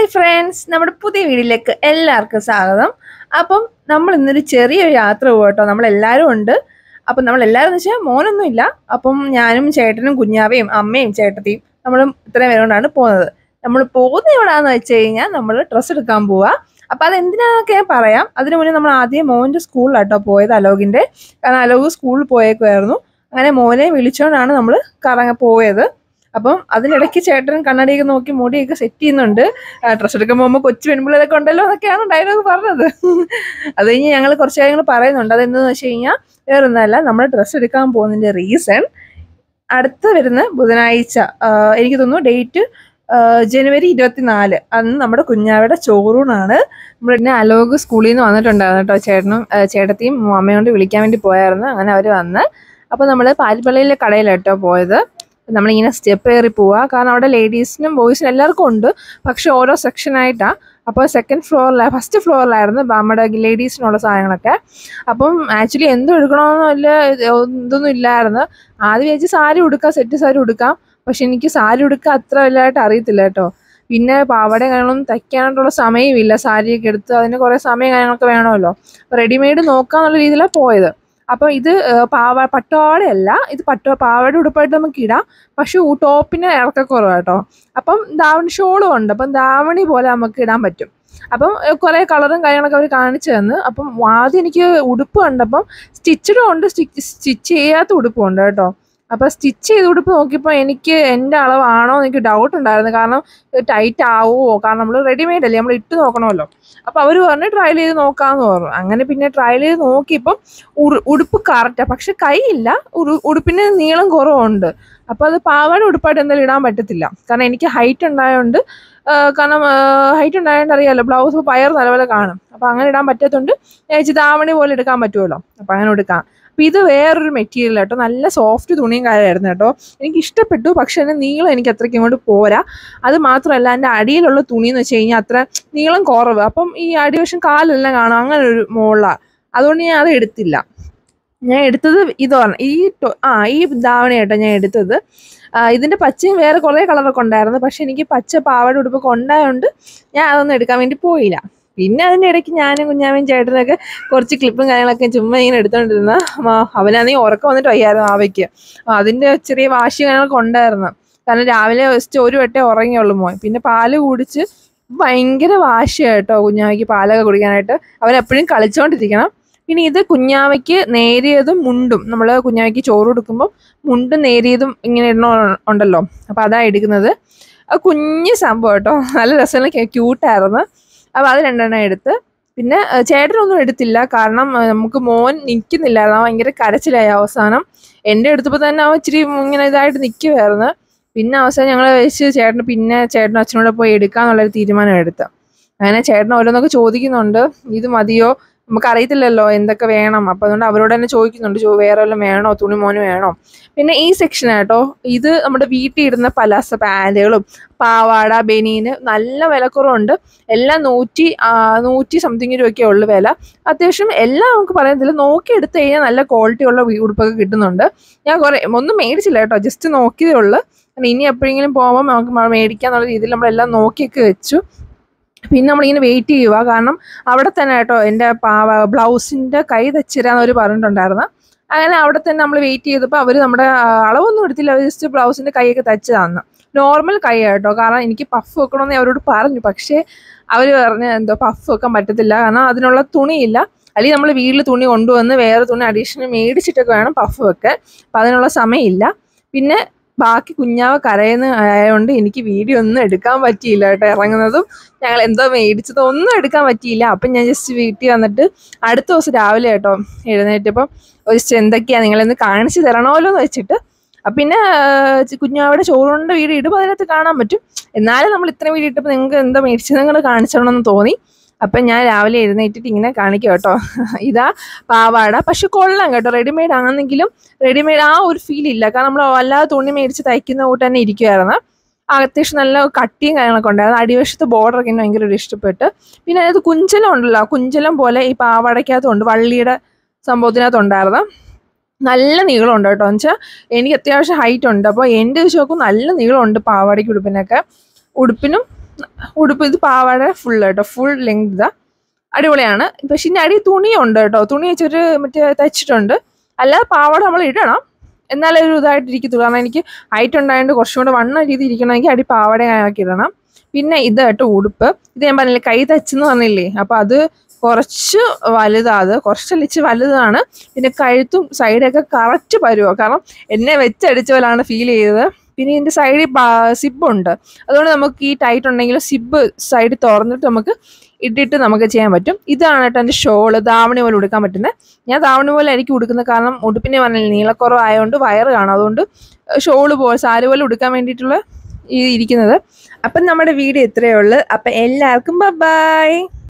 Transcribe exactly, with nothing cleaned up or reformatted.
Hi friends, നമ്മുടെ പുതിയ വീഡിയോയിലേക്ക് എല്ലാവർക്കും സ്വാഗതം. അപ്പം നമ്മൾ ഇന്നൊരു ചെറിയൊരു യാത്ര പോകട്ടോ. നമ്മളെല്ലാവരും ഉണ്ട്. അപ്പം നമ്മളെല്ലാവരും എന്ന് വെച്ചാൽ മോനൊന്നും ഇല്ല. അപ്പം ഞാനും ചേട്ടനും കുഞ്ഞാവയും അമ്മയും ചേട്ടത്തിയും നമ്മളും ഇത്രയും പേരുകൊണ്ടാണ് പോകുന്നത്. നമ്മൾ പോകുന്നത് എവിടെയാണെന്ന് വെച്ച് കഴിഞ്ഞാൽ നമ്മൾ ഡ്രസ്സ് എടുക്കാൻ പോവുക. അപ്പം അതെന്തിനാന്നൊക്കെ ഞാൻ പറയാം. അതിന് മുന്നേ നമ്മൾ ആദ്യം മോൻ്റെ സ്കൂളിലാട്ടോ പോയത്, അലോകിൻ്റെ. കാരണം അലോക് സ്കൂളിൽ പോയേക്കുമായിരുന്നു. അങ്ങനെ മോനെ വിളിച്ചുകൊണ്ടാണ് നമ്മൾ കറങ്ങ പോയത്. അപ്പം അതിനിടയ്ക്ക് ചേട്ടൻ കണ്ണാടിയൊക്കെ നോക്കി മുടിയൊക്കെ സെറ്റ് ചെയ്യുന്നുണ്ട്. ഡ്രസ്സ് എടുക്കാൻ പോകുമ്പോൾ കൊച്ചു പെൺപിള്ളേരൊക്കെ ഉണ്ടല്ലോ എന്നൊക്കെയാണ് ഡയലോഗ് പറഞ്ഞത്. അത് കഴിഞ്ഞ് ഞങ്ങൾ കുറച്ച് കാര്യങ്ങൾ പറയുന്നുണ്ട്. അതെന്താണെന്ന് വെച്ച് കഴിഞ്ഞാൽ വേറൊന്നുമല്ല, നമ്മൾ ഡ്രസ്സ് എടുക്കാൻ പോകുന്നതിൻ്റെ റീസൺ അടുത്ത വരുന്ന ബുധനാഴ്ച, എനിക്ക് തോന്നുന്നു ഡേറ്റ് ജനുവരി ഇരുപത്തിനാല്, അന്ന് നമ്മുടെ കുഞ്ഞാവയുടെ ചോറൂണാണ്. നമ്മൾ പിന്നെ അലോക് സ്കൂളിൽ നിന്ന് വന്നിട്ടുണ്ടായിരുന്നു കേട്ടോ. ചേട്ടനും ചേട്ടത്തിയും അമ്മയും കൊണ്ട് വിളിക്കാൻ വേണ്ടി പോയായിരുന്നു. അങ്ങനെ അവർ വന്ന് അപ്പോൾ നമ്മൾ പാൽപ്പള്ളിയിലെ കടയിലാട്ടോ പോയത്. നമ്മളിങ്ങനെ സ്റ്റെപ്പ് കയറി പോവുക. കാരണം അവിടെ ലേഡീസിനും ബോയ്സിനും എല്ലാവർക്കും ഉണ്ട്, പക്ഷെ ഓരോ സെക്ഷനായിട്ടാണ്. അപ്പോൾ സെക്കൻഡ് ഫ്ലോറിൽ ഫസ്റ്റ് ഫ്ലോറിലായിരുന്നു നമ്മുടെ ലേഡീസിനുള്ള സാധനങ്ങളൊക്കെ. അപ്പം ആക്ച്വലി എന്തും എടുക്കണമെന്ന് വല്ല ഇതൊന്നും ഇല്ലായിരുന്നു. ആദ്യം വിചാരിച്ച് സാരി ഉടുക്കാം, സെറ്റ് സാരി ഉടുക്കാം. പക്ഷെ എനിക്ക് സാരി ഉടുക്കാൻ അത്ര വലുതായിട്ട് അറിയത്തില്ല കേട്ടോ. പിന്നെ പാവാട കാര്യങ്ങളൊന്നും തയ്ക്കാനായിട്ടുള്ള സമയമില്ല. സാരിയൊക്കെ എടുത്ത് അതിന് കുറേ സമയം കാര്യങ്ങളൊക്കെ വേണമല്ലോ. അപ്പോൾ റെഡിമെയ്ഡ് നോക്കാന്നുള്ള രീതിയിലാണ് പോയത്. അപ്പോൾ ഇത് പാവ പട്ടുപാവാടയല്ല, ഇത് പട്ടു പാവാട ഉടുപ്പായിട്ട് നമുക്ക് ഇടാം. പക്ഷെ ടോപ്പിന് ഇറക്കക്കുറവ് കേട്ടോ. അപ്പം ധാവണി ഷോളും ഉണ്ട്. അപ്പം ധാവണി പോലെ നമുക്ക് ഇടാൻ പറ്റും. അപ്പം കുറേ കളറും കാര്യങ്ങളൊക്കെ അവർ കാണിച്ചു തന്നു. അപ്പം ആദ്യം എനിക്ക് ഉടുപ്പ് കണ്ടപ്പം സ്റ്റിച്ചഡും ഉണ്ട്, സ്റ്റിച്ച് സ്റ്റിച്ച് ചെയ്യാത്ത ഉടുപ്പും ഉണ്ട് കേട്ടോ. അപ്പോൾ സ്റ്റിച്ച് ചെയ്ത് ഉടുപ്പ് നോക്കിയപ്പോൾ എനിക്ക് എൻ്റെ അളവാണോ എന്ന് എനിക്ക് ഡൗട്ട് ഉണ്ടായിരുന്നു. കാരണം ടൈറ്റ് ആവുമോ, കാരണം നമ്മൾ റെഡിമെയ്ഡ് അല്ലേ, നമ്മൾ ഇട്ട് നോക്കണമല്ലോ. അപ്പോൾ അവർ പറഞ്ഞ് ട്രയൽ ചെയ്ത് നോക്കാമെന്ന് പറഞ്ഞു. അങ്ങനെ പിന്നെ ട്രയൽ ചെയ്ത് നോക്കിയപ്പം ഉടു ഉടുപ്പ് കറക്റ്റാണ്, പക്ഷെ കൈയില്ല, ഉടു ഉടുപ്പിന് നീളം കുറവുണ്ട്. അപ്പോൾ അത് പാവാട ഉടുപ്പായിട്ട് എന്തായാലും ഇടാൻ പറ്റത്തില്ല. കാരണം എനിക്ക് ഹൈറ്റ് ഉണ്ടായതുകൊണ്ട്, കാരണം ഹൈറ്റ് ഉണ്ടായതുകൊണ്ട് അറിയാമല്ലോ, ബ്ലൗസ് പയർ നല്ലപോലെ കാണും. അപ്പോൾ അങ്ങനെ ഇടാൻ പറ്റാത്തതുകൊണ്ട് ഞാൻ വെച്ച് ധാവണി പോലെ എടുക്കാൻ പറ്റുമല്ലോ, അപ്പോൾ അങ്ങനെ എടുക്കാം. അപ്പോൾ ഇത് വേറൊരു മെറ്റീരിയൽ കേട്ടോ, നല്ല സോഫ്റ്റ് തുണിയും കാര്യമായിരുന്നു കേട്ടോ. എനിക്ക് ഇഷ്ടപ്പെട്ടു. പക്ഷെ അതിൻ്റെ നീളം എനിക്ക് അത്രയ്ക്ക് ഇങ്ങോട്ട് പോരാ. അത് മാത്രമല്ല, എൻ്റെ അടിയിലുള്ള തുണി എന്ന് വെച്ച് കഴിഞ്ഞാൽ അത്ര നീളം കുറവ്. അപ്പം ഈ അടിവശം കാലെല്ലാം കാണും, അങ്ങനെ ഒരു മുകളിലാണ്. അതുകൊണ്ട് ഞാൻ അത് എടുത്തില്ല. ഞാൻ എടുത്തത് ഇതാണ്, ഈ ആ ഈ ധാവണി കേട്ടോ ഞാൻ എടുത്തത്. ഇതിൻ്റെ പച്ചയും വേറെ കുറേ കളറൊക്കെ ഉണ്ടായിരുന്നു. പക്ഷെ എനിക്ക് പച്ച പാവാട ഉടുപ്പൊക്കെ ഉണ്ടായതുകൊണ്ട് ഞാൻ അതൊന്നും എടുക്കാൻ വേണ്ടി പോയില്ല. പിന്നെ അതിൻ്റെ ഇടയ്ക്ക് ഞാനും കുഞ്ഞാമയും ചേട്ടനൊക്കെ കുറച്ച് ക്ലിപ്പും കാര്യങ്ങളൊക്കെ ചുമ്മാ ഇങ്ങനെ എടുത്തോണ്ടിരുന്ന. അവനാണെങ്കിൽ ഉറക്കം വന്നിട്ട് വയ്യായിരുന്നു ആവയ്ക്ക്. അതിൻ്റെ ചെറിയ വാശി കാര്യങ്ങളൊക്കെ ഉണ്ടായിരുന്നു. കാരണം രാവിലെ ജസ്റ്റ് ഒരു വട്ടേ ഉറങ്ങിയുള്ളൂ മോൻ. പിന്നെ പാല് കുടിച്ച് ഭയങ്കര വാശിയായിട്ടോ കുഞ്ഞാവയ്ക്ക് പാലൊക്കെ കുടിക്കാനായിട്ട്. അവരെപ്പോഴും കളിച്ചുകൊണ്ടിരിക്കണം. പിന്നെ ഇത് കുഞ്ഞാവയ്ക്ക് നേരിയതും മുണ്ടും, നമ്മൾ കുഞ്ഞാവയ്ക്ക് ചോറ് കൊടുക്കുമ്പോൾ മുണ്ടും നേരിയതും ഇങ്ങനെ ഇടണ ഉണ്ടല്ലോ, അപ്പോൾ അതാണ് എടുക്കുന്നത്. കുഞ്ഞ് സംഭവം കേട്ടോ, നല്ല രസമുള്ള ക്യൂട്ടായിരുന്നു. അപ്പോൾ അത് രണ്ടെണ്ണം എടുത്ത്. പിന്നെ ചേട്ടനൊന്നും എടുത്തില്ല, കാരണം നമുക്ക് മോൻ നിൽക്കുന്നില്ലായിരുന്നു. അവൻ ഭയങ്കര കരച്ചിലായി അവസാനം. എൻ്റെ എടുത്തപ്പോൾ തന്നെ അവൻ ഇച്ചിരി ഇങ്ങനെ ഇതായിട്ട് നിൽക്കുമായിരുന്നു. പിന്നെ അവസാനം ഞങ്ങൾ വെച്ച് ചേട്ടന് പിന്നെ ചേട്ടനും അച്ഛനോട് പോയി എടുക്കാമെന്നുള്ളൊരു തീരുമാനം എടുത്ത്. അങ്ങനെ ചേട്ടൻ ഓരോന്നൊക്കെ ചോദിക്കുന്നുണ്ട്, ഇത് മതിയോ, നമുക്കറിയത്തില്ലല്ലോ എന്തൊക്കെ വേണം. അപ്പോൾ അതുകൊണ്ട് അവരോട് തന്നെ ചോദിക്കുന്നുണ്ട്, ചോ വേറെ വല്ലതും വേണോ, തുണി മോന് വേണോ. പിന്നെ ഈ സെക്ഷനാട്ടോ, ഇത് നമ്മുടെ വീട്ടിൽ ഇടുന്ന പലാസ പാൻറ്റുകളും പാവാട ബനീന് നല്ല വിലക്കുറവുണ്ട്. എല്ലാം നൂറ്റി നൂറ്റി സംതിങ് രൂപയൊക്കെ ഉള്ളു വില. അത്യാവശ്യം എല്ലാം നമുക്ക് പറയത്തില്ല, നോക്കി എടുത്തു കഴിഞ്ഞാൽ നല്ല ക്വാളിറ്റി ഉള്ള ഉടുപ്പൊക്കെ കിട്ടുന്നുണ്ട്. ഞാൻ കുറേ ഒന്നും മേടിച്ചില്ല കേട്ടോ, ജസ്റ്റ് നോക്കിയതേ ഉള്ളൂ. ഇനി എപ്പോഴെങ്കിലും പോകുമ്പോൾ നമുക്ക് മേടിക്കാന്നുള്ള രീതിയിൽ നമ്മളെല്ലാം നോക്കിയൊക്കെ വെച്ചു. പിന്നെ നമ്മളിങ്ങനെ വെയിറ്റ് ചെയ്യുക, കാരണം അവിടെ തന്നെ കേട്ടോ എൻ്റെ പാവ ബ്ലൗസിൻ്റെ കൈ തച്ചിരാന്ന് അവർ പറഞ്ഞിട്ടുണ്ടായിരുന്നു. അങ്ങനെ അവിടെ തന്നെ നമ്മൾ വെയിറ്റ് ചെയ്തപ്പോൾ അവർ നമ്മുടെ അളവൊന്നും എടുത്തില്ല, അവർ ജസ്റ്റ് ബ്ലൗസിൻ്റെ കൈയൊക്കെ തച്ച് തന്നു. നോർമൽ കൈ കേട്ടോ, കാരണം എനിക്ക് പഫ് വെക്കണമെന്ന് അവരോട് പറഞ്ഞു. പക്ഷേ അവർ പറഞ്ഞ് എന്തോ പഫ് വെക്കാൻ പറ്റത്തില്ല, കാരണം അതിനുള്ള തുണിയില്ല. അല്ലെങ്കിൽ നമ്മൾ വീട്ടിൽ തുണി കൊണ്ടുവന്ന് വേറെ തുണി അഡീഷണൽ മേടിച്ചിട്ടൊക്കെ വേണം പഫ് വെക്കാൻ. അപ്പം അതിനുള്ള സമയമില്ല. പിന്നെ ബാക്കി കുഞ്ഞാവ കരയുന്ന ആയതുകൊണ്ട് എനിക്ക് വീഡിയോ ഒന്നും എടുക്കാൻ പറ്റിയില്ല കേട്ടോ. ഇറങ്ങുന്നതും ഞങ്ങൾ എന്തോ മേടിച്ചതോ ഒന്നും എടുക്കാൻ പറ്റിയില്ല. അപ്പം ഞാൻ ജസ്റ്റ് വീട്ടിൽ വന്നിട്ട് അടുത്ത ദിവസം രാവിലെ കേട്ടോ എഴുന്നേറ്റപ്പം ഒരു എന്തൊക്കെയാണ് നിങ്ങളെന്ന് കാണിച്ചു തരണമല്ലോ എന്ന് വെച്ചിട്ട്. പിന്നെ കുഞ്ഞാവയുടെ ചോറുകൊണ്ട് വീഡിയോ ഇടുമ്പോൾ അതിനകത്ത് കാണാൻ പറ്റും. എന്നാലും നമ്മൾ ഇത്രയും വീഡിയോ ഇട്ടപ്പോൾ നിങ്ങൾക്ക് എന്താ മേടിച്ചത് നിങ്ങൾ കാണിച്ചണമെന്ന് തോന്നി. അപ്പം ഞാൻ രാവിലെ എഴുന്നേറ്റിട്ട് ഇങ്ങനെ കാണിക്കും കേട്ടോ. ഇതാ പാവാട, പക്ഷെ കൊള്ളാം കേട്ടോ. റെഡിമെയ്ഡ് ആണെന്നെങ്കിലും റെഡിമെയ്ഡ് ആ ഒരു ഫീൽ ഇല്ല, കാരണം നമ്മൾ അല്ലാതെ തുണി മേടിച്ച് തയ്ക്കുന്ന കൂട്ട് തന്നെ ഇരിക്കുമായിരുന്നു. അത്യാവശ്യം നല്ല കട്ടിയും കാര്യങ്ങളൊക്കെ ഉണ്ടായിരുന്നു. അടിവശത്ത് ബോർഡറൊക്കെ എനിക്ക് ഭയങ്കര ഇഷ്ടപ്പെട്ട്. പിന്നെ അതിനകത്ത് കുഞ്ചലം ഉണ്ടല്ലോ, കുഞ്ചലം പോലെ ഈ പാവാടയ്ക്കകത്തുണ്ട്, വള്ളിയുടെ സംഭവത്തിനകത്തുണ്ടായിരുന്നു. നല്ല നീളമുണ്ട് കേട്ടോ. എന്ന് വെച്ചാൽ എനിക്ക് അത്യാവശ്യം ഹൈറ്റ് ഉണ്ട്. അപ്പോൾ എൻ്റെ വെച്ച് നോക്കും നല്ല നീളമുണ്ട് പാവാടയ്ക്ക് ഉടുപ്പിനൊക്കെ. ഉടുപ്പിനും ഉടുപ്പ് ഇത് പാവാട ഫുൾ കേട്ടോ, ഫുൾ ലെങ്ത് ഇതാ, അടിപൊളിയാണ്. പക്ഷെ ഇനി അടി തുണിയുണ്ട് കേട്ടോ, തുണി വെച്ചൊരു മറ്റേ തയ്ച്ചിട്ടുണ്ട്. അല്ലാതെ പാവാട നമ്മൾ ഇടണം, എന്നാലേ ഒരു ഇതായിട്ട് ഇരിക്കത്തുള്ളൂ. കാരണം എനിക്ക് ഹൈറ്റ് ഉണ്ടായതുകൊണ്ട് കുറച്ചും കൂടെ വണ്ണ രീതി ഇരിക്കണമെങ്കിൽ അടി പാവാട ആക്കി ഇടണം. പിന്നെ ഇത് കേട്ടോ ഉടുപ്പ്, ഇത് ഞാൻ പറഞ്ഞില്ലേ കൈ തച്ചെന്ന് പറഞ്ഞില്ലേ, അപ്പം അത് കുറച്ച് വലുതാണ്, കുറച്ചലിച്ച് വലുതാണ്. പിന്നെ കഴുത്തും സൈഡൊക്കെ കറക്റ്റ് പരുവോ, കാരണം എന്നെ വെച്ചടിച്ച പോലാണ് ഫീൽ ചെയ്തത്. പിന്നെ ഇതിൻ്റെ സൈഡിൽ സിബുണ്ട്, അതുകൊണ്ട് നമുക്ക് ഈ ടൈറ്റ് ഉണ്ടെങ്കിൽ സിബ് സൈഡ് തുറന്നിട്ട് നമുക്ക് ഇട്ടിട്ട് നമുക്ക് ചെയ്യാൻ പറ്റും. ഇതാണ് കേട്ടോ എൻ്റെ ഷോള്, ധാവണി പോലെ ഉടുക്കാൻ പറ്റുന്നത്. ഞാൻ ധാവണി പോലെ എനിക്ക് ഉടുക്കുന്നത്, കാരണം ഉടുപ്പിനെ പറഞ്ഞാൽ നീളക്കുറവായതുകൊണ്ട് വയറ് കാണും, അതുകൊണ്ട് ഷോള് പോലെ സാരി പോലെ ഉടുക്കാൻ വേണ്ടിയിട്ടുള്ള ഈ ഇരിക്കുന്നത്. അപ്പം നമ്മുടെ വീഡിയോ ഇത്രയേ ഉള്ളൂ. അപ്പം എല്ലാവർക്കും ബൈ.